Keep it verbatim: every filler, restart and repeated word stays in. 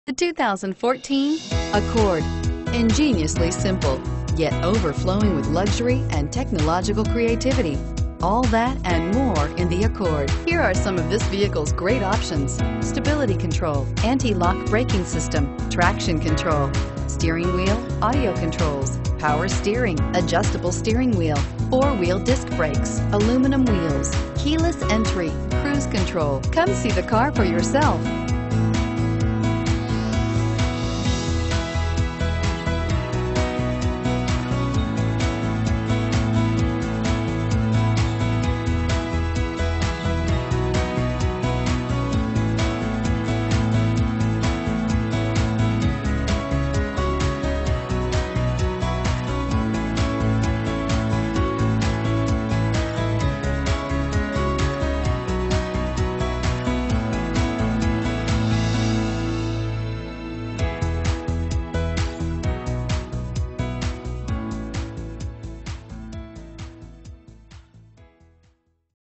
The two thousand fourteen Accord. Ingeniously simple, yet overflowing with luxury and technological creativity. All that and more in the Accord. Here are some of this vehicle's great options: stability control, anti-lock braking system, traction control, steering wheel audio controls, power steering, adjustable steering wheel, four-wheel disc brakes, aluminum wheels, keyless entry, cruise control. Come see the car for yourself.